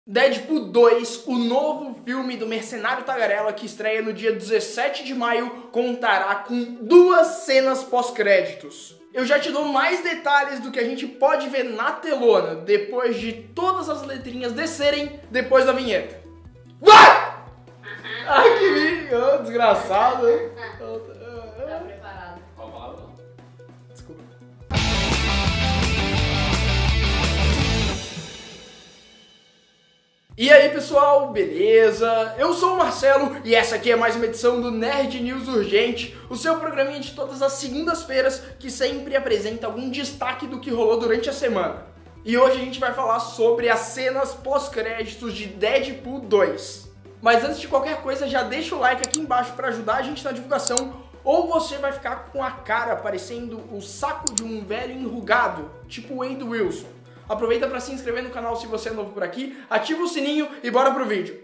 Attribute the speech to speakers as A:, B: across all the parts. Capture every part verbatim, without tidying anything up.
A: Deadpool dois, o novo filme do Mercenário Tagarela, que estreia no dia dezessete de maio, contará com duas cenas pós-créditos. Eu já te dou mais detalhes do que a gente pode ver na telona, depois de todas as letrinhas descerem depois da vinheta. Vai! Ai, que vídeo, oh, desgraçado.
B: Tá preparado.
C: Qual palavra?
A: Desculpa. E aí pessoal, beleza? Eu sou o Marcelo e essa aqui é mais uma edição do Nerd News Urgente, o seu programinha de todas as segundas-feiras que sempre apresenta algum destaque do que rolou durante a semana. E hoje a gente vai falar sobre as cenas pós-créditos de Deadpool dois. Mas antes de qualquer coisa, já deixa o like aqui embaixo para ajudar a gente na divulgação, ou você vai ficar com a cara parecendo o saco de um velho enrugado, tipo Wade Wilson. Aproveita para se inscrever no canal se você é novo por aqui, ativa o sininho e bora pro vídeo.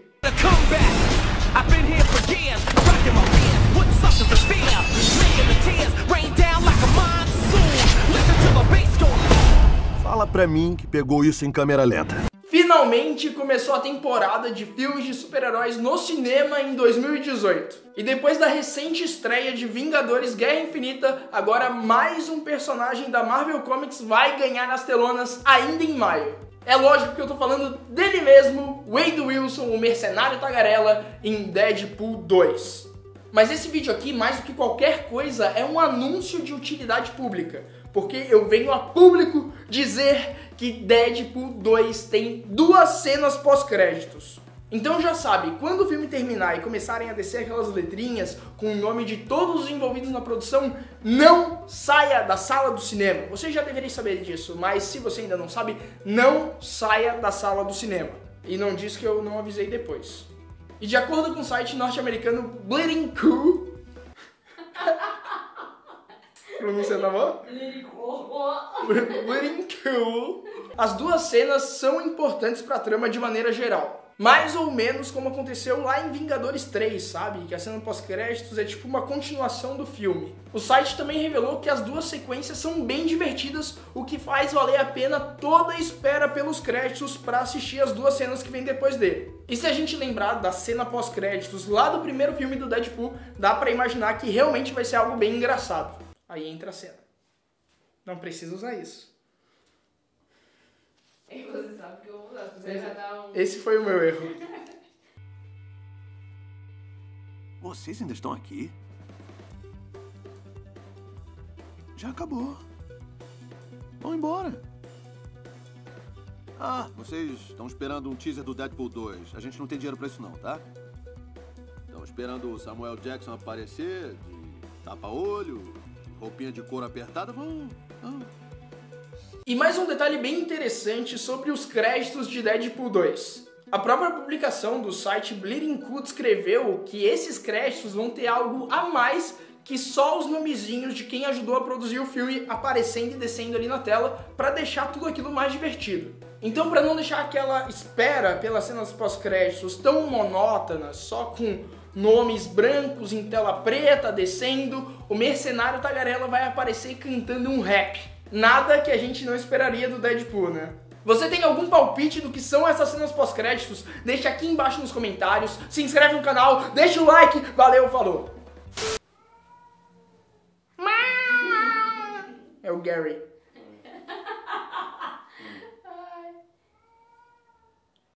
D: Fala pra mim que pegou isso em câmera lenta.
A: Finalmente começou a temporada de filmes de super-heróis no cinema em dois mil e dezoito. E depois da recente estreia de Vingadores Guerra Infinita, agora mais um personagem da Marvel Comics vai ganhar nas telonas ainda em maio. É lógico que eu tô falando dele mesmo, Wade Wilson, o Mercenário Tagarela, em Deadpool dois. Mas esse vídeo aqui, mais do que qualquer coisa, é um anúncio de utilidade pública, porque eu venho a público dizer que Deadpool dois tem duas cenas pós-créditos. Então já sabe, quando o filme terminar e começarem a descer aquelas letrinhas com o nome de todos os envolvidos na produção, não saia da sala do cinema. Você já deveria saber disso, mas se você ainda não sabe, não saia da sala do cinema. E não diz que eu não avisei depois. E de acordo com o site norte-americano Bleeding Cool... Pronúncia tá boa? Bleeding Cool. As duas cenas são importantes pra trama de maneira geral. Mais ou menos como aconteceu lá em Vingadores três, sabe? Que a cena pós-créditos é tipo uma continuação do filme. O site também revelou que as duas sequências são bem divertidas, o que faz valer a pena toda a espera pelos créditos pra assistir as duas cenas que vêm depois dele. E se a gente lembrar da cena pós-créditos lá do primeiro filme do Deadpool, dá pra imaginar que realmente vai ser algo bem engraçado. Aí entra a cena. Não precisa usar isso.
B: E você sabe que eu vou usar, você já dá um...
A: Esse foi o meu erro.
D: Vocês ainda estão aqui? Já acabou. Vão embora. Ah, vocês estão esperando um teaser do Deadpool dois. A gente não tem dinheiro pra isso não, tá? Estão esperando o Samuel Jackson aparecer, de tapa-olho, roupinha de couro apertada, vão... vão.
A: E mais um detalhe bem interessante sobre os créditos de Deadpool dois. A própria publicação do site Bleeding Cool escreveu que esses créditos vão ter algo a mais que só os nomezinhos de quem ajudou a produzir o filme aparecendo e descendo ali na tela para deixar tudo aquilo mais divertido. Então, para não deixar aquela espera pelas cenas pós-créditos tão monótonas, só com nomes brancos em tela preta descendo, o Mercenário Tagarela vai aparecer cantando um rap. Nada que a gente não esperaria do Deadpool, né? Você tem algum palpite do que são essas cenas pós-créditos? Deixa aqui embaixo nos comentários, se inscreve no canal, deixa o like, valeu, falou! É o Gary.